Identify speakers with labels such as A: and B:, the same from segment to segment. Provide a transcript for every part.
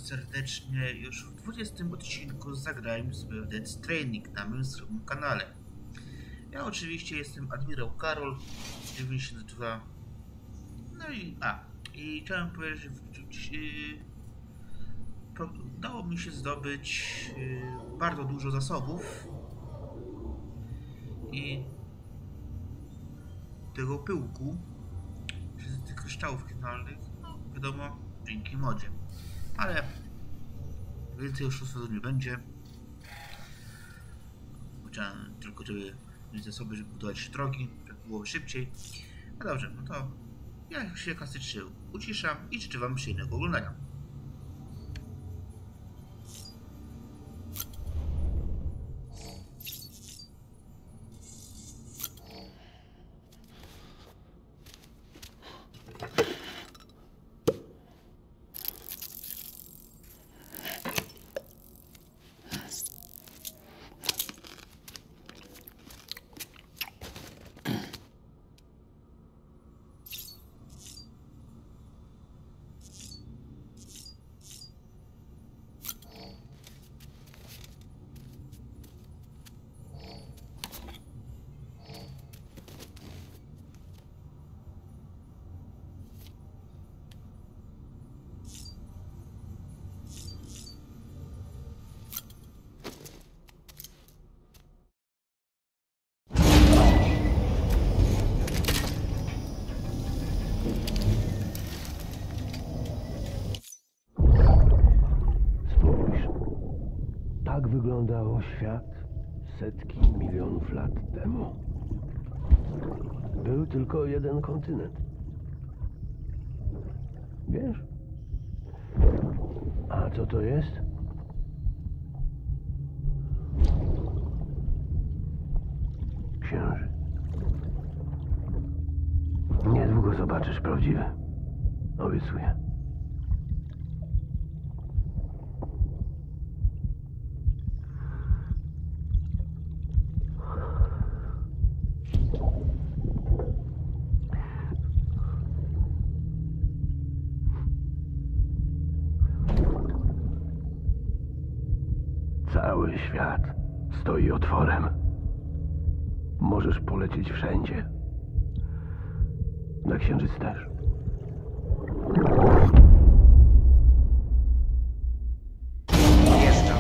A: serdecznie już w 20 odcinku zagrałem sobie w Death Stranding na moim kanale. Ja oczywiście jestem Admirał Karol 92. No i chciałem powiedzieć, że udało mi się zdobyć bardzo dużo zasobów i tego pyłku, z tych kryształów finalnych, no wiadomo, dzięki modzie. Ale więcej już czasu nie będzie. Chciałem tylko, żeby mieć zasoby, żeby budować drogi, żeby było szybciej. No dobrze, no to ja się klasycznie uciszam i życzę wam przyjemnego oglądania.
B: Tak wyglądał świat setki milionów lat temu. Był tylko jeden kontynent. Wiesz? A co to jest? Księżyc. Niedługo zobaczysz prawdziwy. Obiecuję. Cały świat stoi otworem. Możesz polecieć wszędzie. Na księżyc też.
C: Wjeżdżam.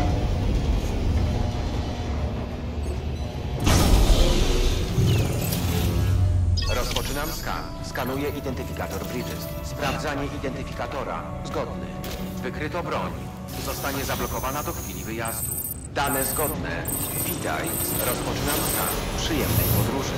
C: Rozpoczynam skan. Skanuję identyfikator Bridges. Sprawdzanie identyfikatora. Zgodny. Wykryto broń. Zostanie zablokowana do chwili wyjazdu. Dane zgodne. Witaj. Rozpoczynam skan. Przyjemnej podróży.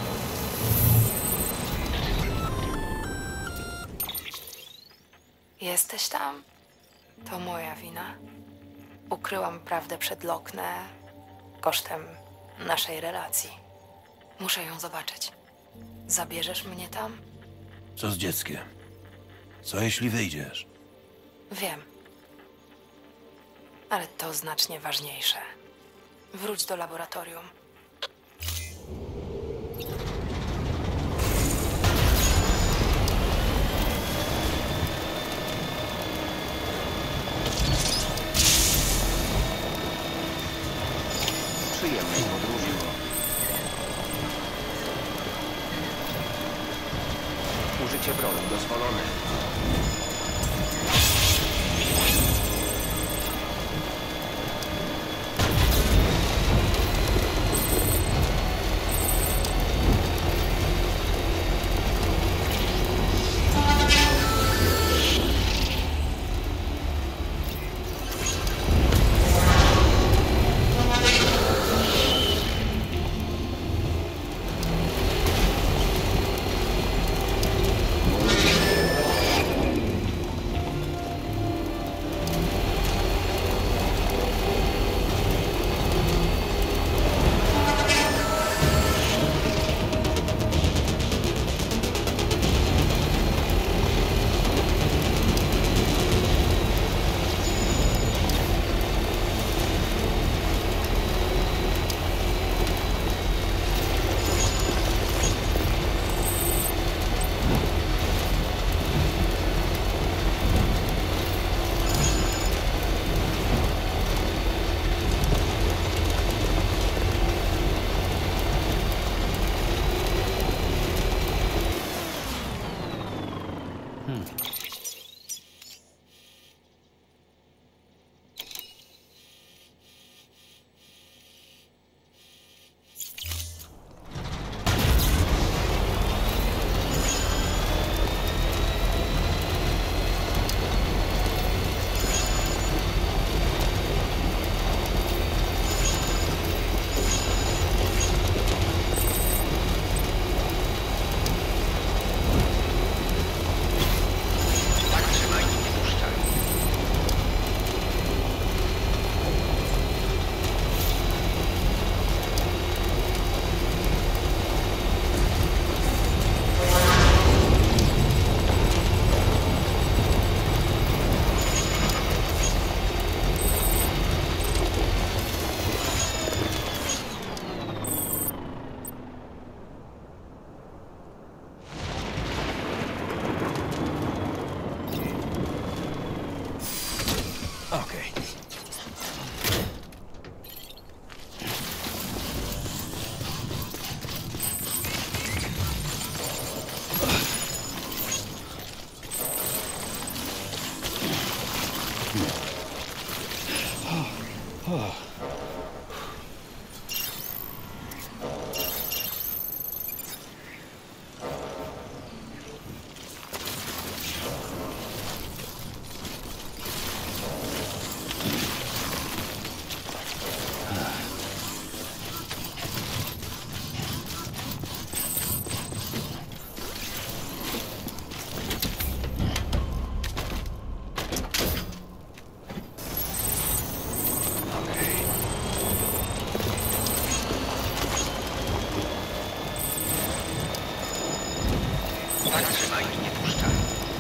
D: Jesteś tam? To moja wina. Ukryłam prawdę przed Lockne kosztem naszej relacji. Muszę ją zobaczyć. Zabierzesz mnie tam?
E: Co z dzieckiem? Co jeśli wyjdziesz?
D: Wiem. Ale to znacznie ważniejsze. Wróć do laboratorium.
C: Przyjemnej podróży. Użycie broni dozwolone. Zatrzymaj i nie puszczaj.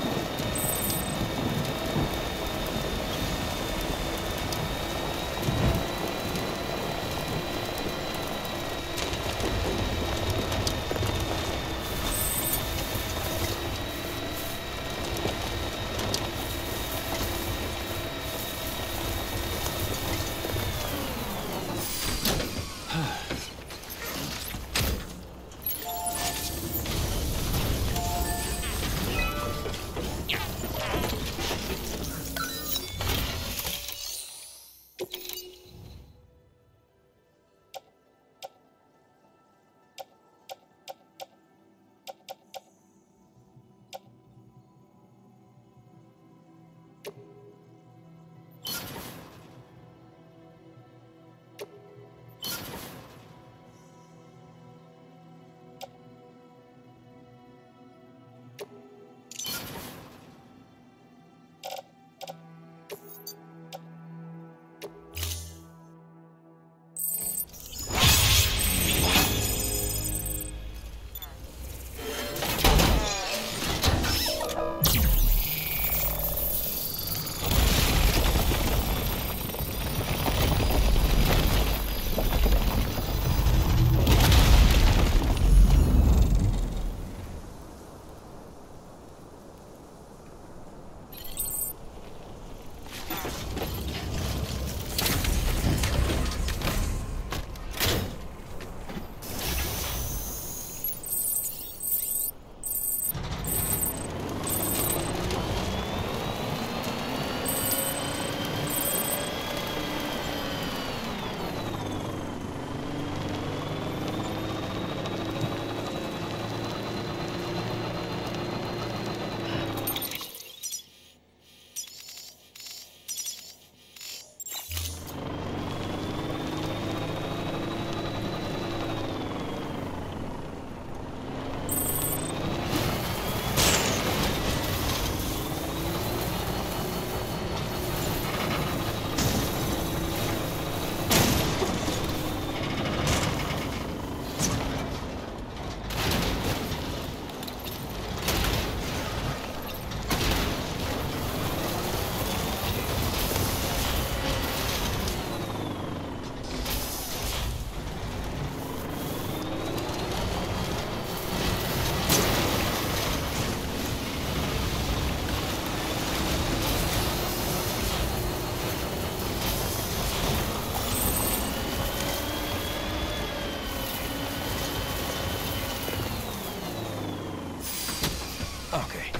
E: Okej.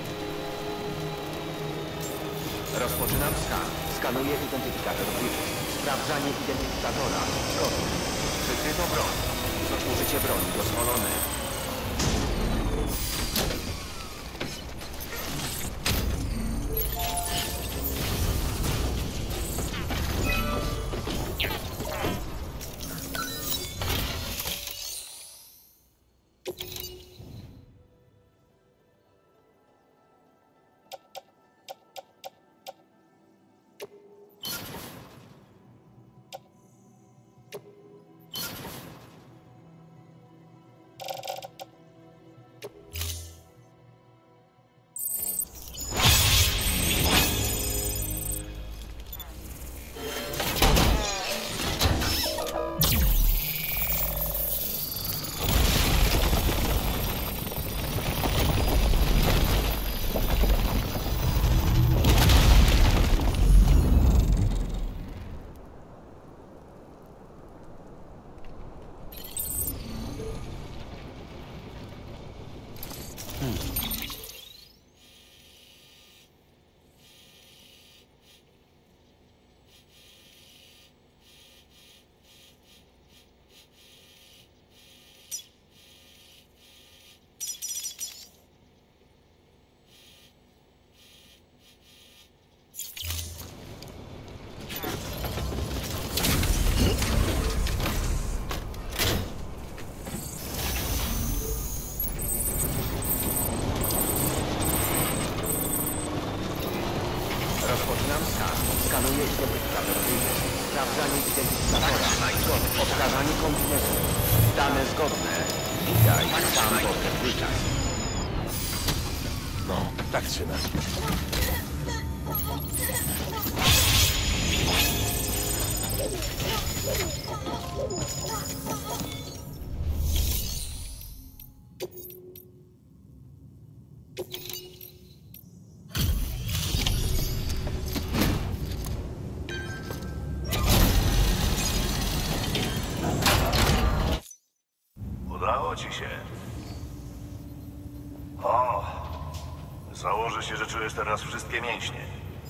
C: Rozpoczynam skan. Skanuję identyfikator Bridges. Sprawdzanie identyfikatora. Zgodne. Wykryto broń. Użycie broni dozwolone. Rozpoczynam skan. Skanuję identyfikator Bridges. Sprawdzanie identyfikatora. Odkażanie kombinezu. Dane zgodne. Witaj, sam Dr. Bridges.
B: No, tak trzyma.
F: Udało ci się. O, założę się, że czujesz teraz wszystkie mięśnie.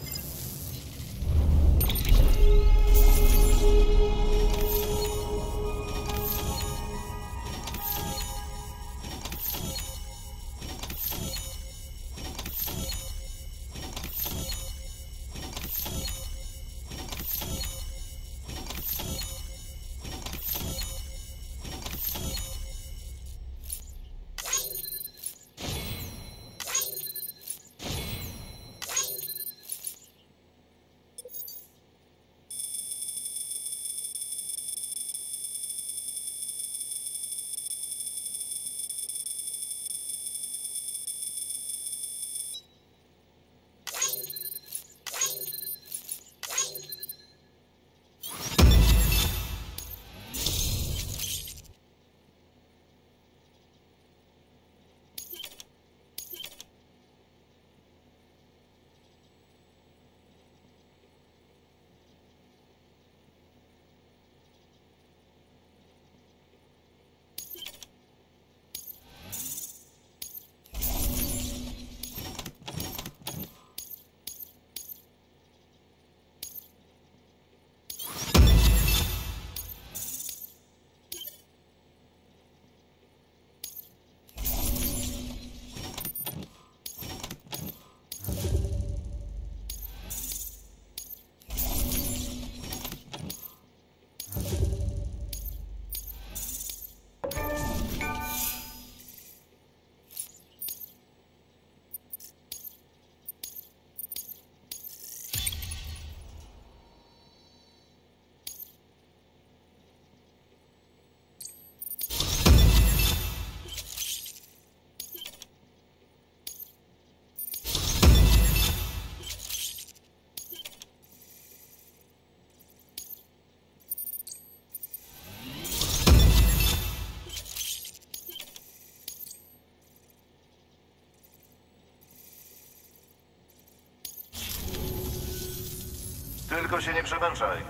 F: Tylko się nie przemęczaj.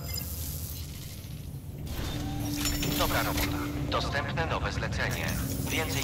C: Dobra robota. Dostępne nowe zlecenie. Więcej...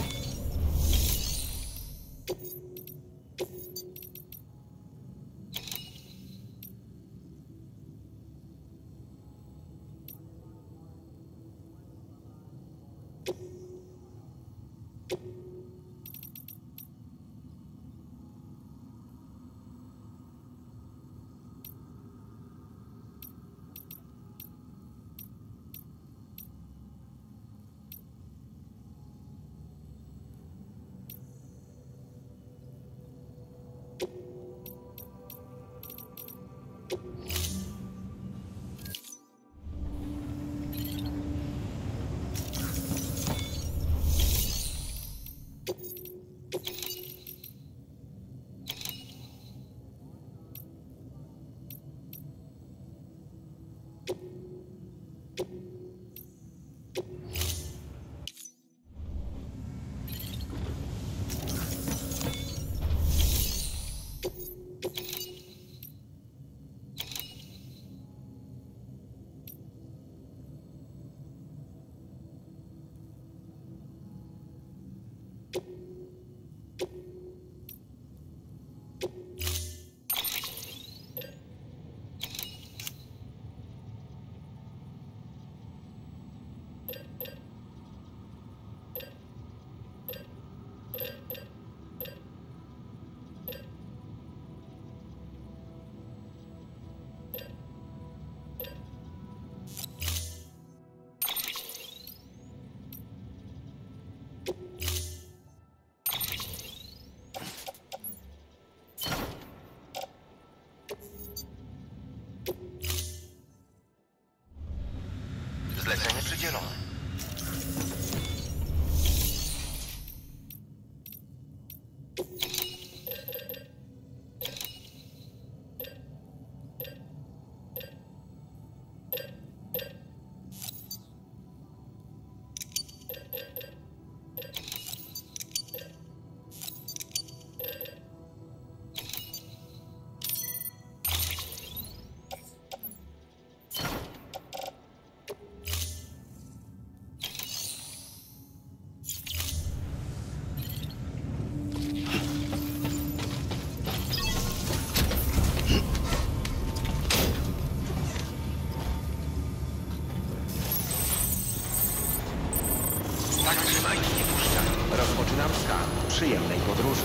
C: przyjemnej podróży.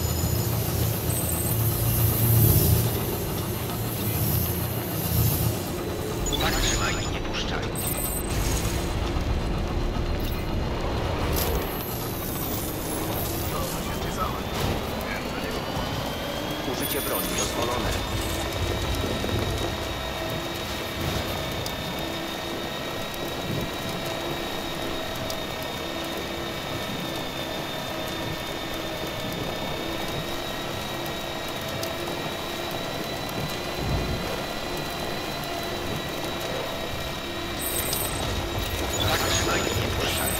C: Tak trzymaj i nie puszczaj. Użycie broni dozwolone. Tak trzymaj i nie puszczaj.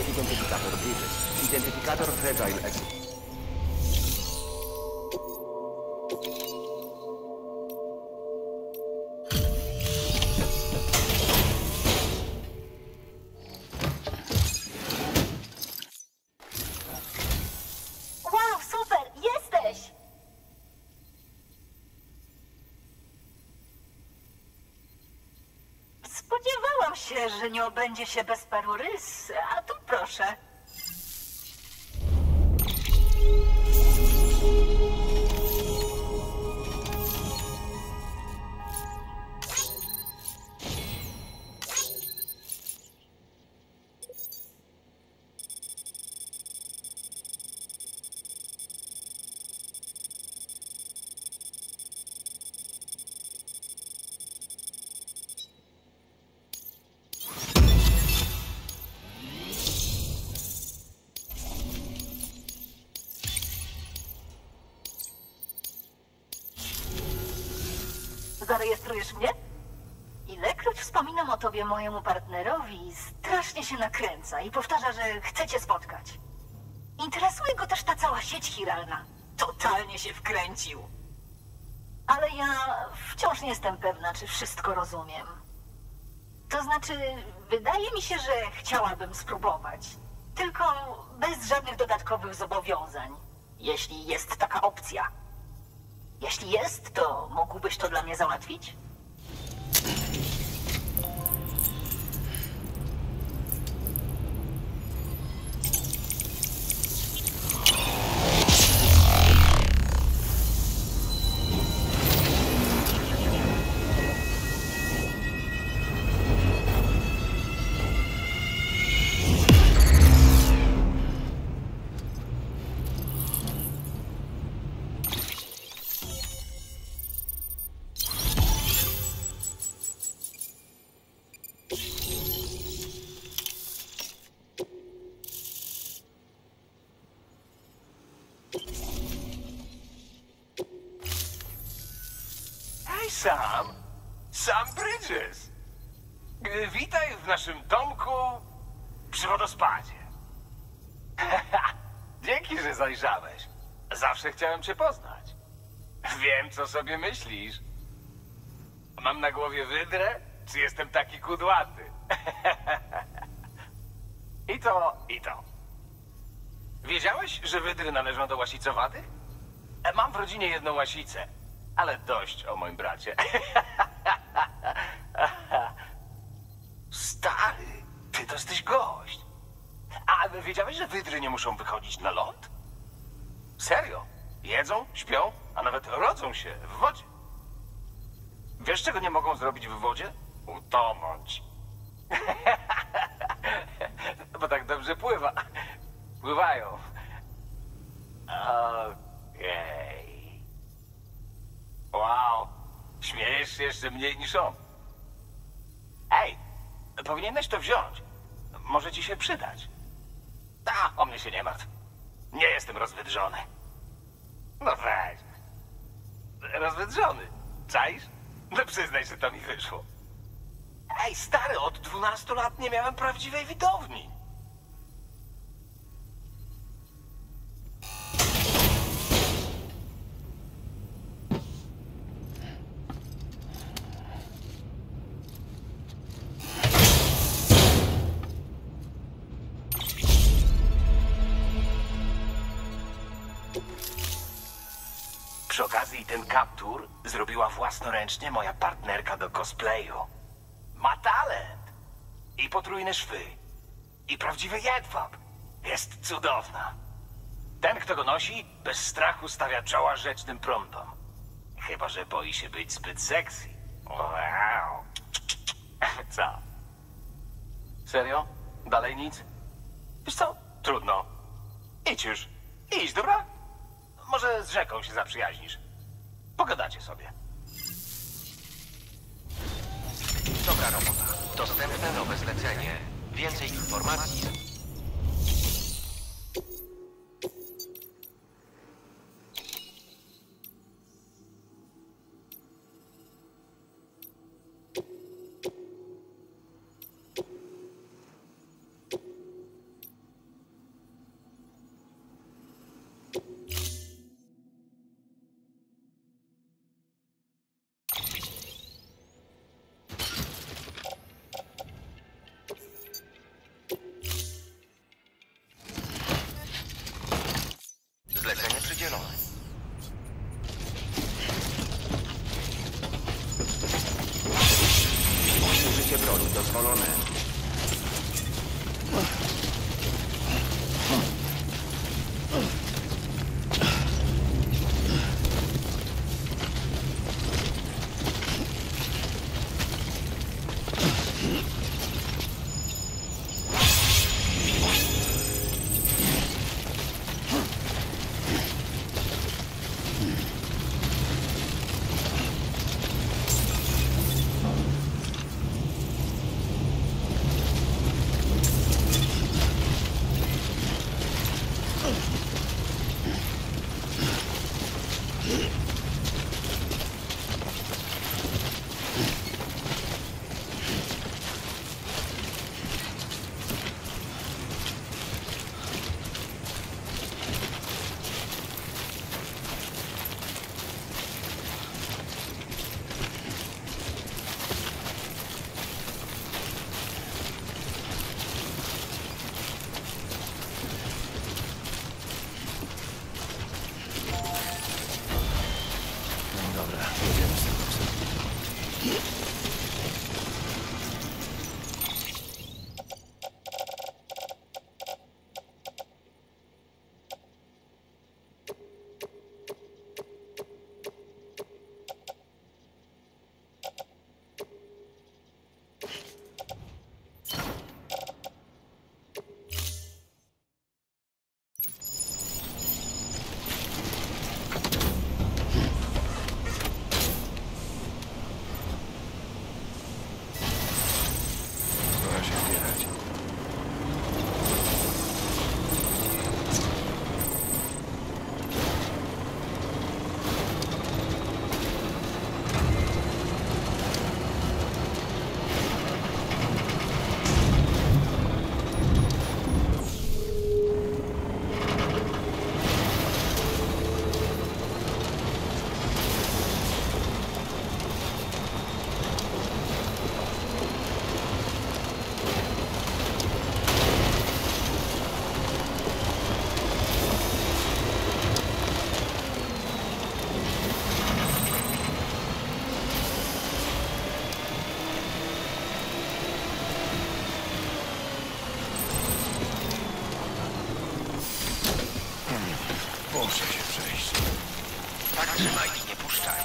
C: identyfikator Bridges. Identyfikator Fragile X.
G: Wow, super! Jesteś! Spodziewałam się, że nie obędzie się bez paru rys, a tu proszę. Zarejestrujesz mnie? Ilekroć wspominam o tobie mojemu partnerowi, strasznie się nakręca i powtarza, że chce cię spotkać. Interesuje go też ta cała sieć chiralna. Totalnie się wkręcił. Ale ja wciąż nie jestem pewna, czy wszystko rozumiem. To znaczy, wydaje mi się, że chciałabym spróbować. Tylko bez żadnych dodatkowych zobowiązań. Jeśli jest taka opcja. Jeśli jest, to mógłbyś to dla mnie załatwić?
F: Sam Bridges. Witaj w naszym domku przy wodospadzie. Dzięki, że zajrzałeś. Zawsze chciałem cię poznać. Wiem, co sobie myślisz. Mam na głowie wydrę, czy jestem taki kudłaty? I to. Wiedziałeś, że wydry należą do łasicowatych? Mam w rodzinie jedną łasicę, ale dość o moim bracie. Stary, ty to jesteś gość. A wiedziałeś, że wydry nie muszą wychodzić na ląd? Serio? Jedzą, śpią, a nawet rodzą się w wodzie. Wiesz, czego nie mogą zrobić w wodzie? Utonąć. Bo tak dobrze pływają. Okej. Wow. Śmiejesz się jeszcze mniej niż on. Ej, powinieneś to wziąć. Może ci się przydać. O mnie się nie martw. Nie jestem rozwydrzony. No weź. Rozwydrzony. Czaisz? No przyznaj, że to mi wyszło. Ej, stary, od 12 lat nie miałem prawdziwej widowni. Przy okazji ten kaptur zrobiła własnoręcznie moja partnerka do cosplayu. Ma talent. I potrójne szwy. I prawdziwy jedwab. Jest cudowna. Ten, kto go nosi, bez strachu stawia czoła rzecznym prądom. Chyba że boi się być zbyt sexy. Wow. Co? Serio? Dalej nic? Wiesz co? Trudno. Idź już. Idź, dobra? Może z rzeką się zaprzyjaźnisz. Pogadacie sobie.
C: Dobra robota. Dostępne nowe zlecenie. Więcej informacji. broni dozwolone.
F: Trzymaj i nie puszczaj.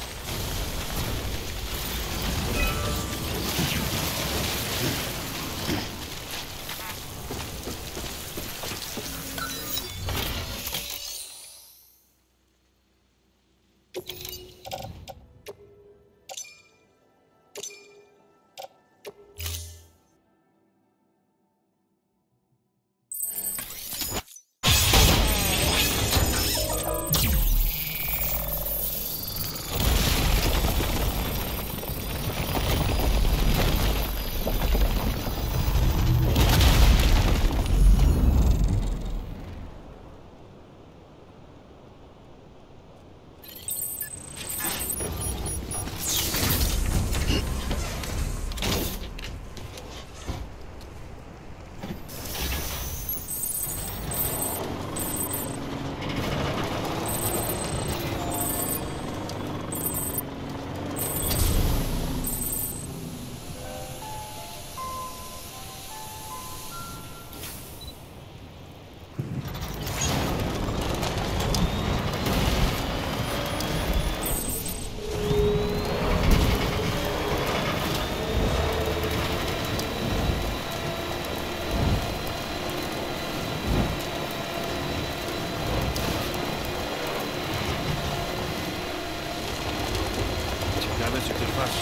E: Ciekawe, czy ktoś patrzy.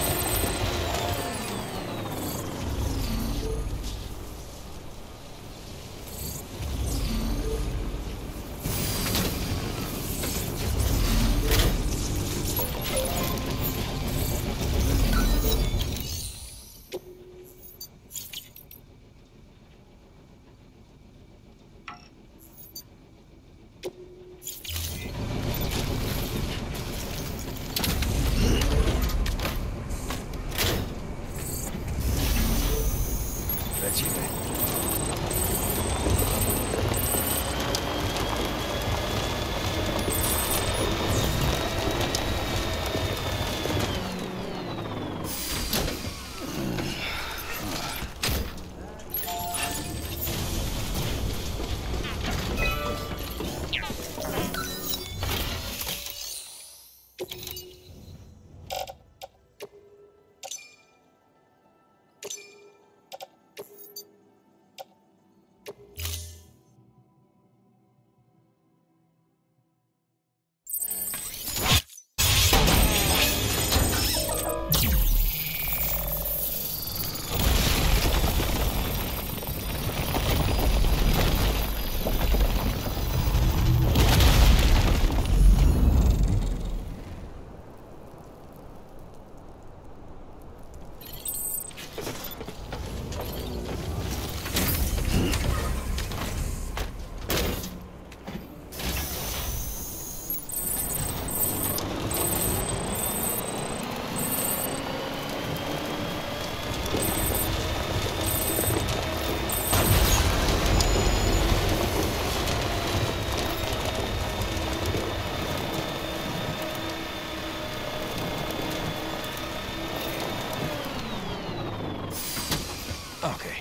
E: Okej.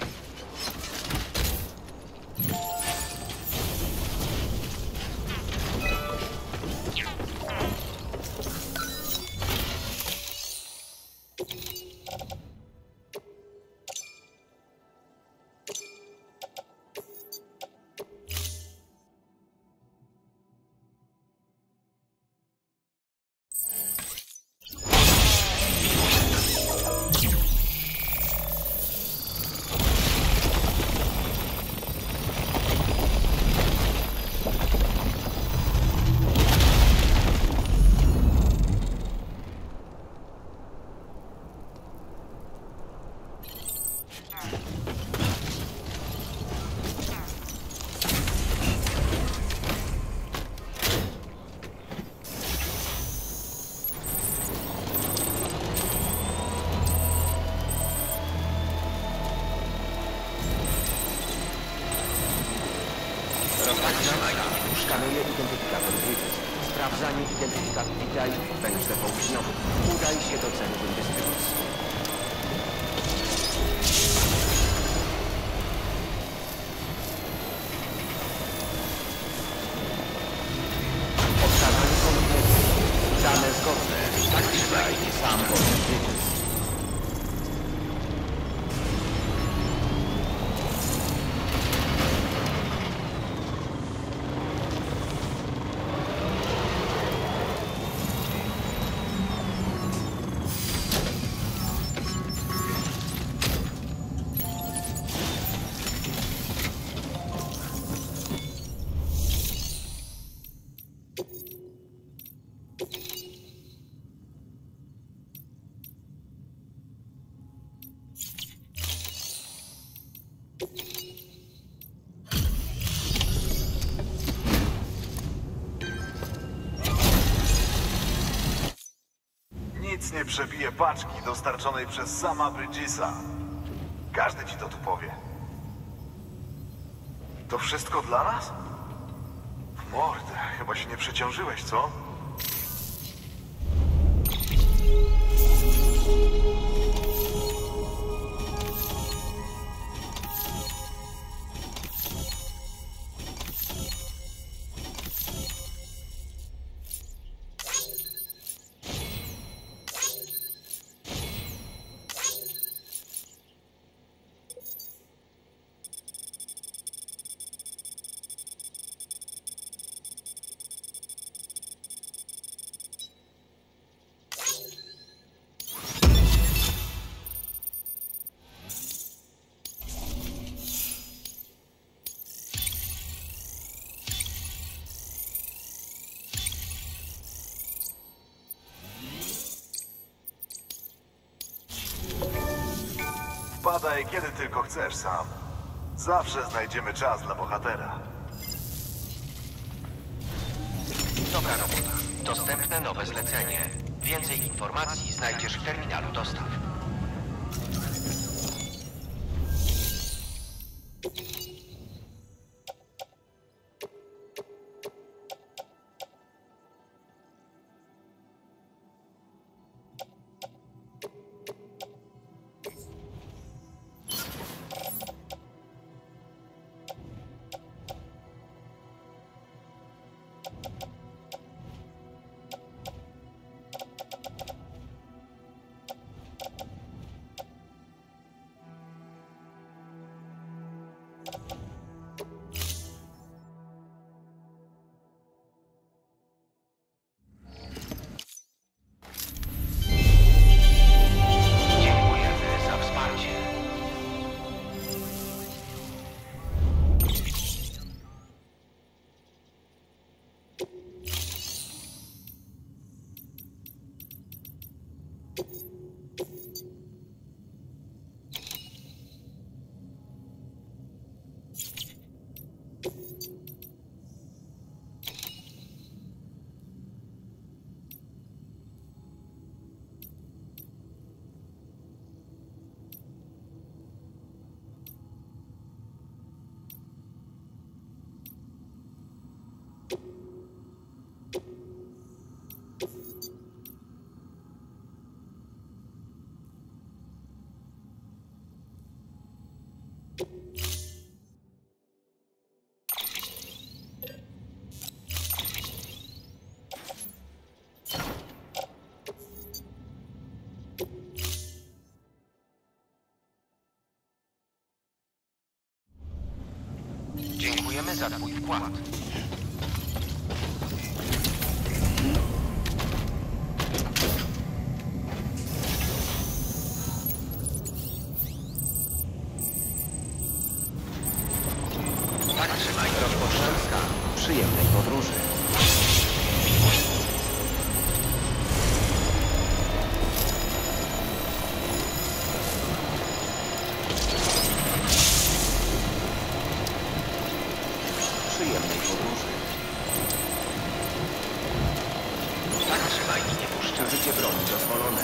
C: Szkanuje identyfikator Bridges. Sprawdzanie identyfikator. Witaj w węźle południowym. Udaj się do centrum dystrybucji. Odkazanie kompleksu. Dane zgodne. Tak trzymaj. Sam potem Bridges.
H: Nic nie przebije paczki dostarczonej przez sama Bridgesa. Każdy ci to tu powie. To wszystko dla nas? Mordę, chyba się nie przeciążyłeś, co? Wpadaj kiedy tylko chcesz, Sam. Zawsze znajdziemy czas dla bohatera.
C: Dobra robota. Dostępne nowe zlecenie. Więcej informacji znajdziesz w terminalu dostaw. cenę za twój wkład. Tak trzymaj. Rozpocznę skan. Przyjemnej podróży. Przyjemnej podróży. Tak trzymaj i nie puszczę. Życie broni dozwolone.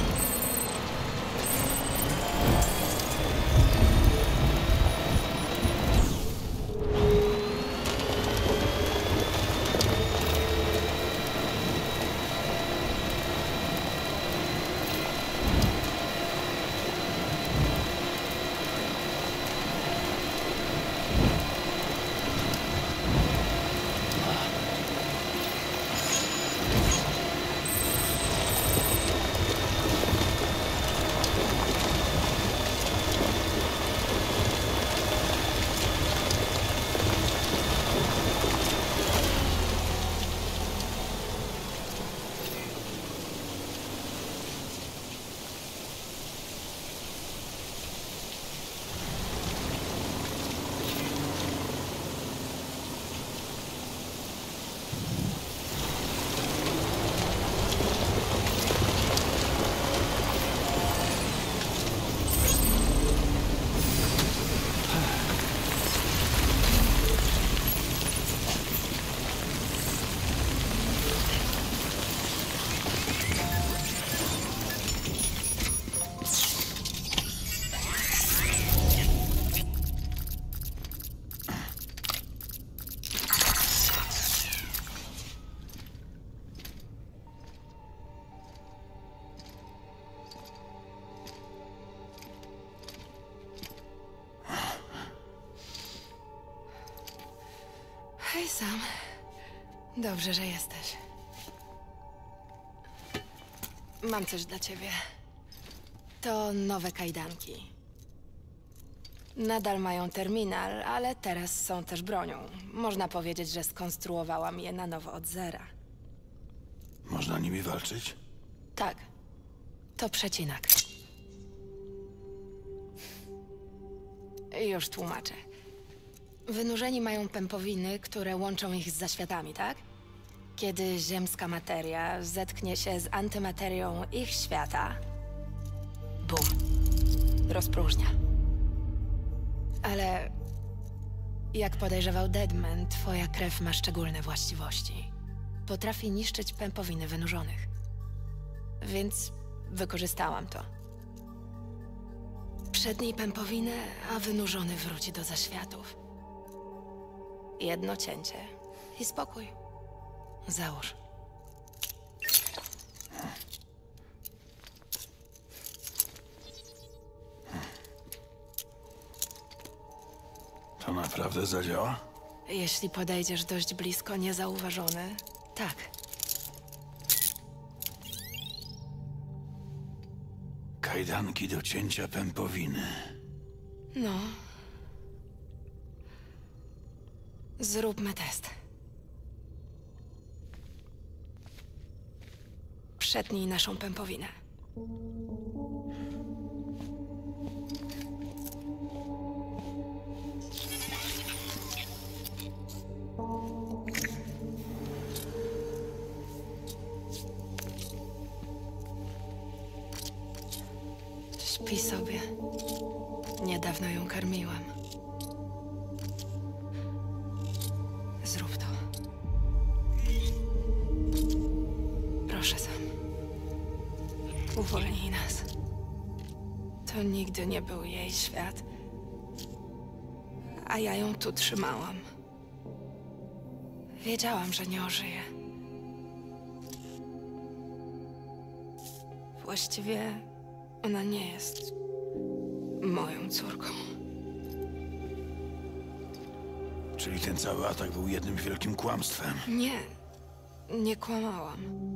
D: Hej, Sam. Dobrze, że jesteś. Mam coś dla ciebie. To nowe kajdanki. Nadal mają terminal, ale teraz są też bronią. Można powiedzieć, że skonstruowałam je na nowo od zera.
E: Można nimi walczyć?
D: Tak. To przecinak. Już tłumaczę. Wynurzeni mają pępowiny, które łączą ich z zaświatami, tak? Kiedy ziemska materia zetknie się z antymaterią ich świata, bum, rozpróżnia. Ale jak podejrzewał Deadman, twoja krew ma szczególne właściwości. Potrafi niszczyć pępowiny wynurzonych. Więc wykorzystałam to. Przednij pępowinę, a wynurzony wróci do zaświatów. Jedno cięcie i spokój. Załóż.
E: To naprawdę zadziała?
D: Jeśli podejdziesz dość blisko, niezauważony, tak.
E: Kajdanki do cięcia pępowiny.
D: No. Zróbmy test. Przetnij naszą pępowinę. Śpi sobie. Niedawno ją karmiłam. Zrób to. Proszę, Sam. Uwolnij nas. To nigdy nie był jej świat. A ja ją tu trzymałam. Wiedziałam, że nie ożyje. Właściwie ona nie jest moją córką.
E: Czyli ten cały atak był jednym wielkim kłamstwem.
D: Nie, nie kłamałam.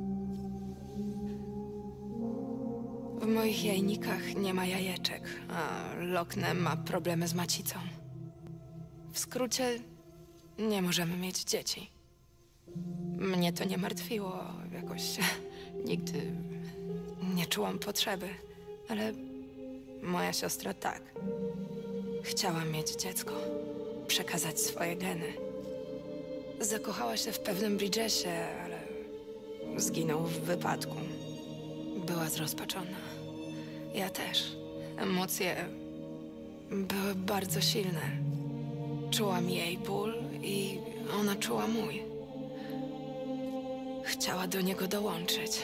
D: W moich jajnikach nie ma jajeczek, a Lockne ma problemy z macicą. W skrócie, nie możemy mieć dzieci. Mnie to nie martwiło, jakoś nigdy nie czułam potrzeby, ale moja siostra tak. Chciała mieć dziecko, przekazać swoje geny. Zakochała się w pewnym Bridgesie, ale zginął w wypadku. Była zrozpaczona. Ja też. Emocje były bardzo silne. Czułam jej ból i ona czuła mój. Chciała do niego dołączyć.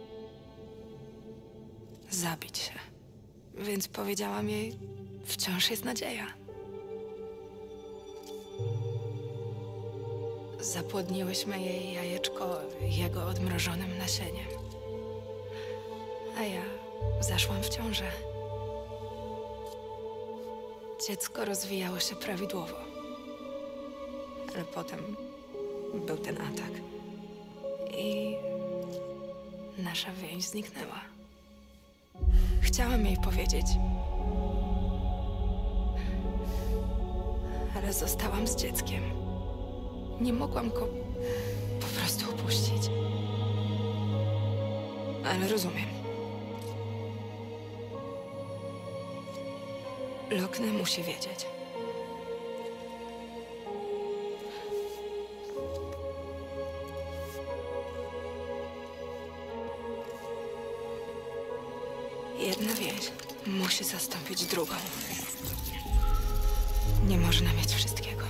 D: Zabić się. Więc powiedziałam jej, wciąż jest nadzieja. Zapłodniłyśmy jej jajeczko jego odmrożonym nasieniem. A ja zaszłam w ciążę. Dziecko rozwijało się prawidłowo. Ale potem był ten atak. I nasza więź zniknęła. Chciałam jej powiedzieć. Ale zostałam z dzieckiem. Nie mogłam go po prostu opuścić. Ale rozumiem. Lockne musi wiedzieć. Jedna więź musi zastąpić drugą. Nie można mieć wszystkiego.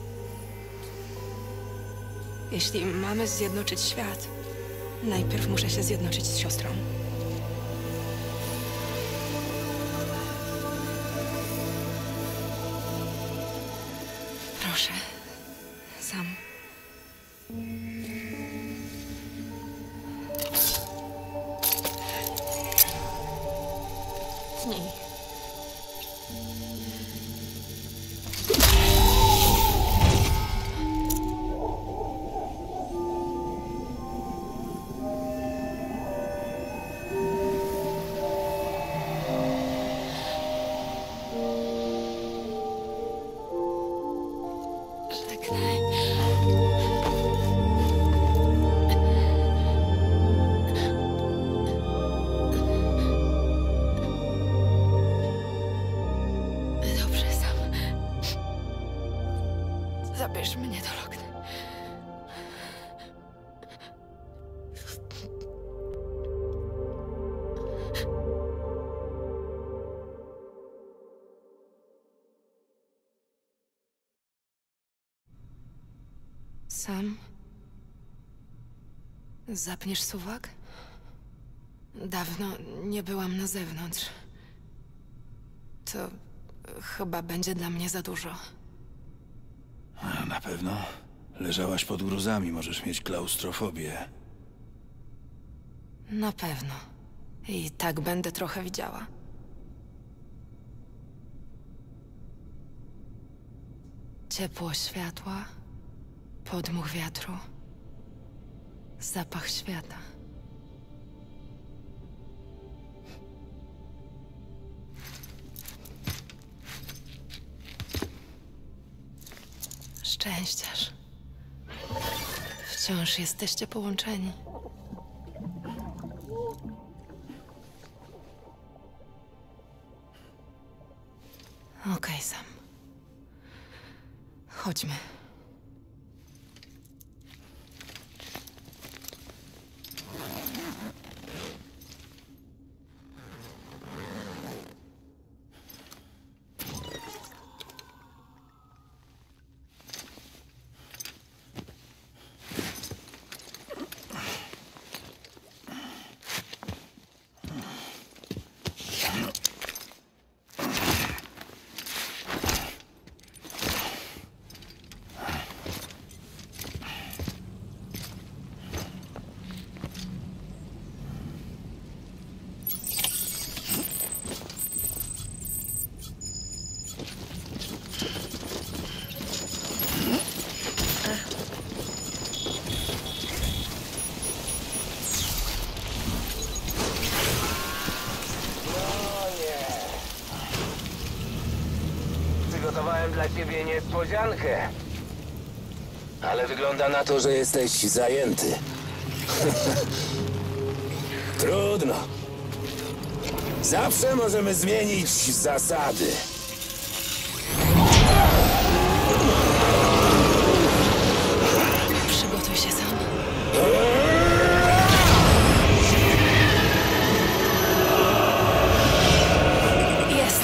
D: Jeśli mamy zjednoczyć świat, najpierw muszę się zjednoczyć z siostrą. Proszę, Sam. Tnij. Dobrze, Sam. Zabierz mnie do Lockne. Sam? Zapniesz suwak? Dawno nie byłam na zewnątrz. To chyba będzie dla mnie za dużo.
E: Na pewno. Leżałaś pod gruzami, możesz mieć klaustrofobię.
D: Na pewno. I tak będę trochę widziała. Ciepło światła, podmuch wiatru, zapach świata. Szczęściarz. Wciąż jesteście połączeni. Okej, Sam. Chodźmy.
F: Przygotowałem dla ciebie niespodziankę.
I: Ale wygląda na to, że jesteś zajęty. Trudno. Zawsze możemy zmienić zasady.
D: Przygotuj się sam. Jest.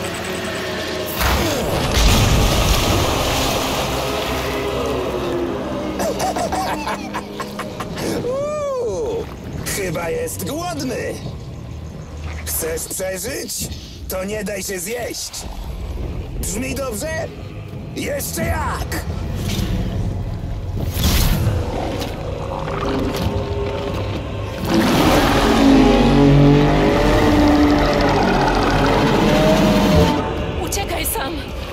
I: Chyba jest głodny. Chcesz przeżyć? To nie daj się zjeść. Brzmi dobrze? Jeszcze jak!
D: Uciekaj sam.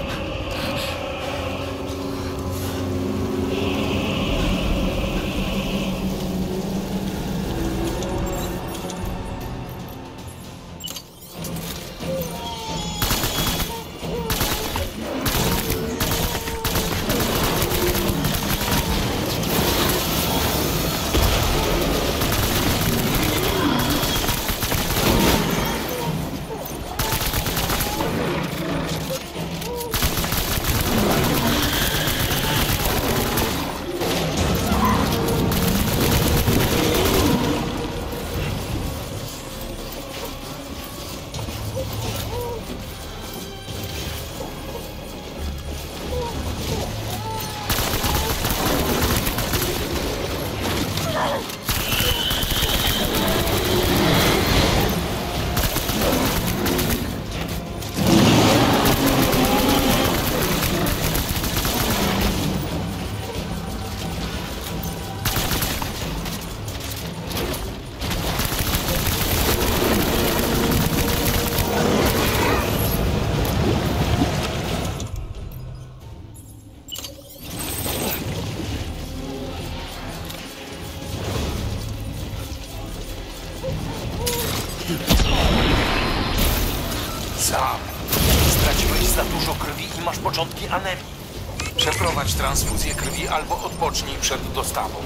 F: Sam. Straciłeś za dużo krwi i masz początki anemii. Przeprowadź transfuzję krwi albo odpocznij przed dostawą.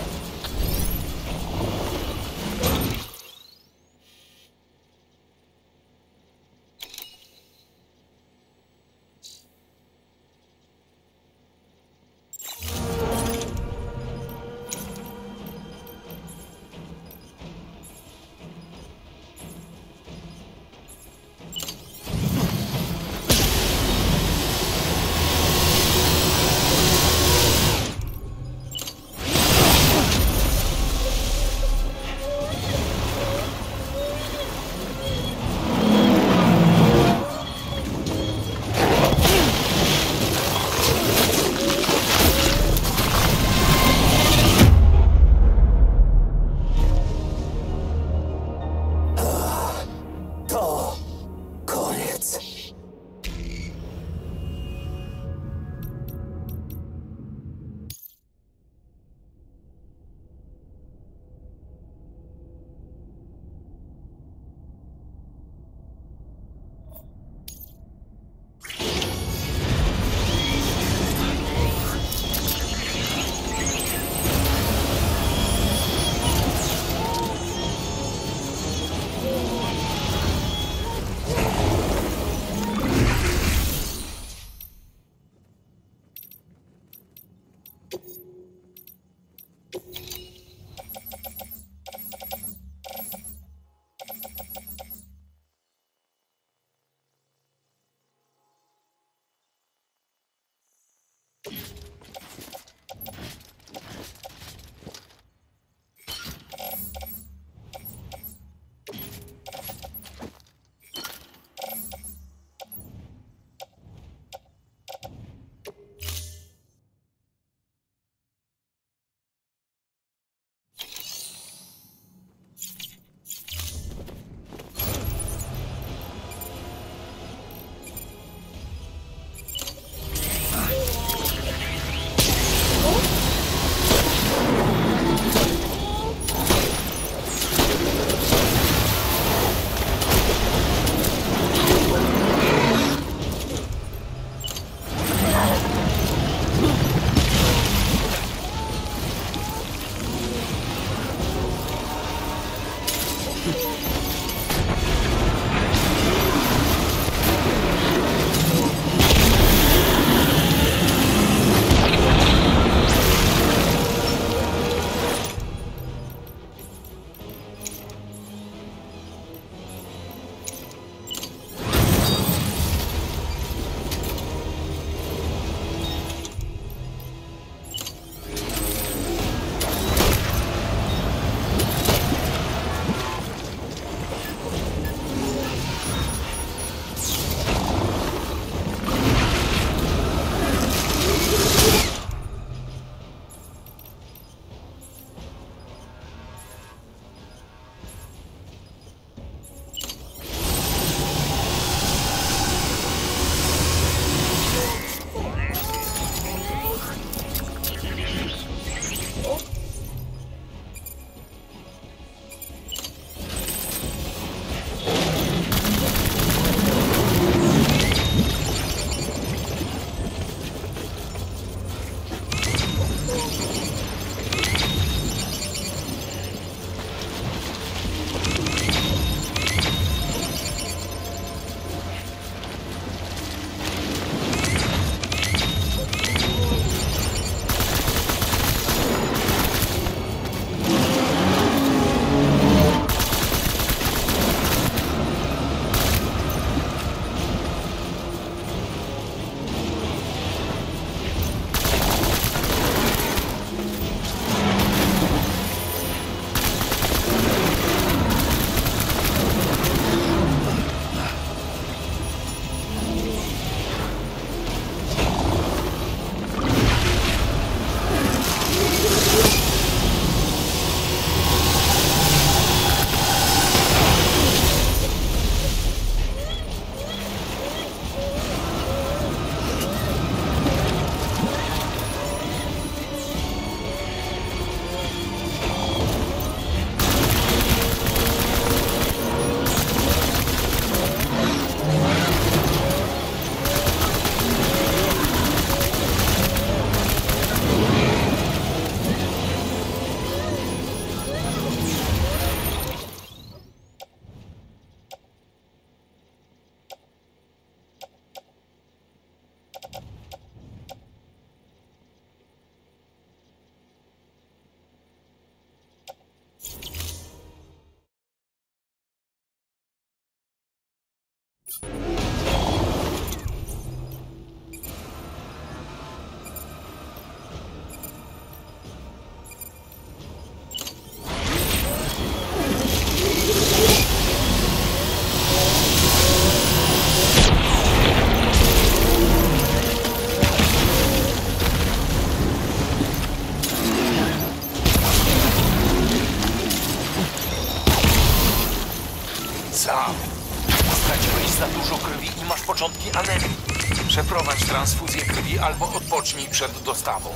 F: Straciłeś za dużo krwi i masz początki anemii. Przeprowadź transfuzję krwi albo odpocznij przed dostawą.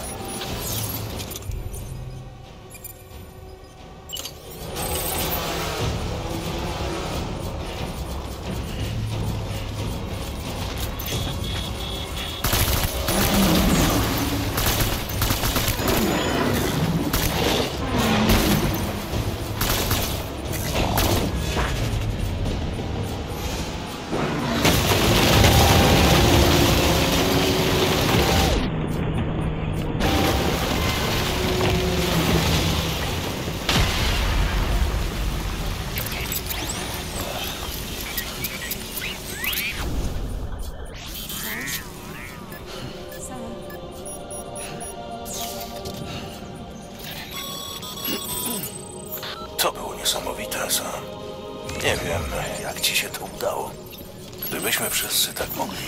E: To było niesamowite, Sam. Nie wiem, jak ci się to udało. Gdybyśmy wszyscy tak mogli.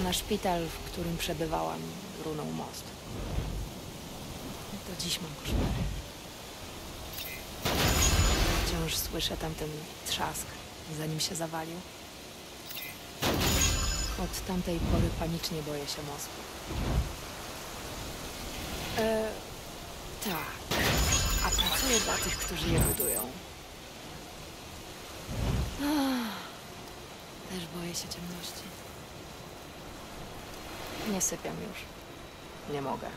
D: na szpital, w którym przebywałam, runął most. Do dziś mam koszmary. Wciąż słyszę tamten trzask, zanim się zawalił. Od tamtej pory panicznie boję się mózgu. Tak. A pracuję dla tych, którzy je budują. Też boję się ciemności. Nie sypiam już. Nie mogę.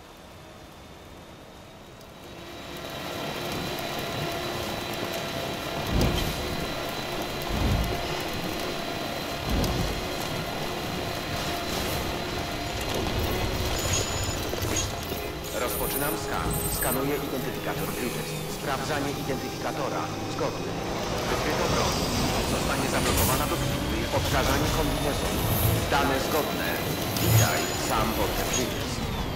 C: Rozpoczynam skan. Skanuję identyfikator Bridges. Sprawdzanie identyfikatora. Zgodny. Wykryto broń. Zostanie zablokowana do chwili. Odkażanie kombinezonu. Dane zgodne. Witaj, Sam Porter Bridges.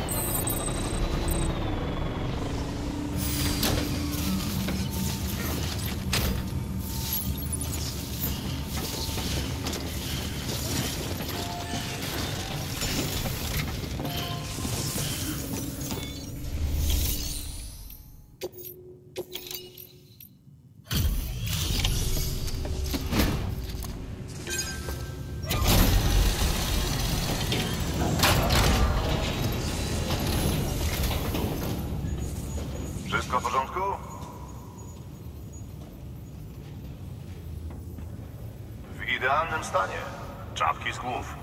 H: Wszystko w porządku? W idealnym stanie. Czapki z głów.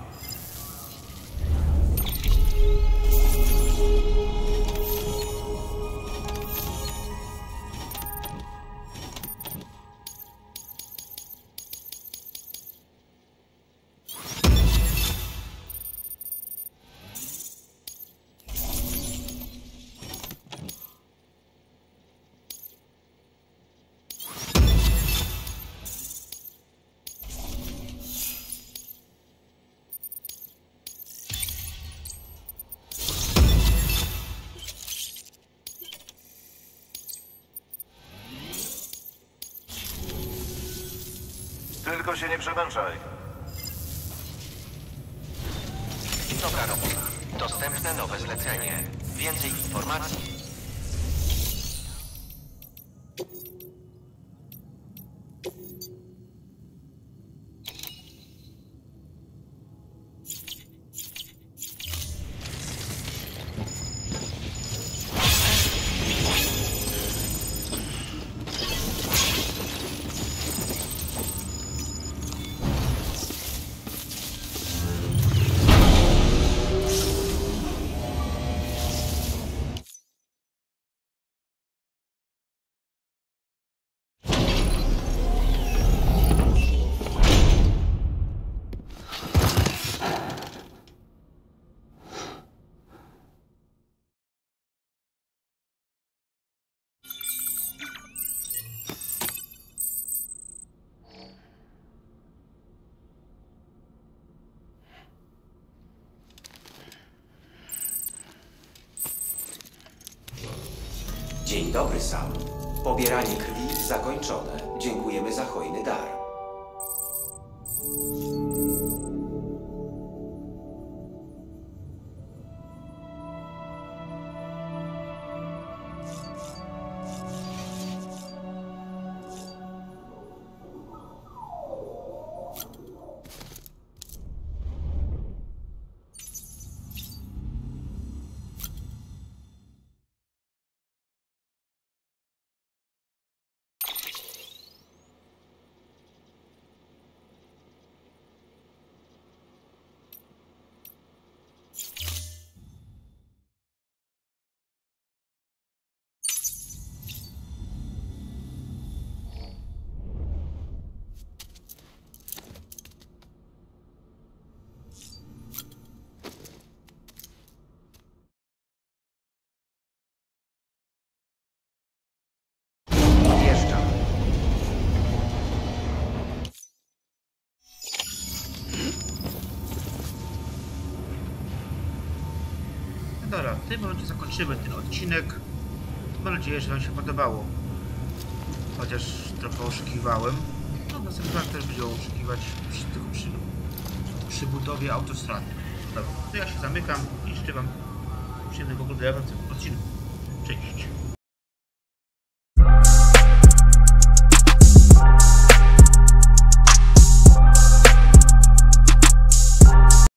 H: Tylko się nie przemęczaj.
C: Dobra robota. Dostępne nowe zlecenie. Więcej informacji.
J: Dzień dobry, Sam. Pobieranie krwi zakończone. Dziękujemy za hojny dar.
A: Dobra, w tym momencie zakończymy ten odcinek. Mam nadzieję, że Wam się podobało. Chociaż trochę oszukiwałem. No, następny raz też będziemy oszukiwać przy budowie autostrady. Dobra, to ja się zamykam i życzę wam przyjemnego oglądania w tym odcinku. Cześć!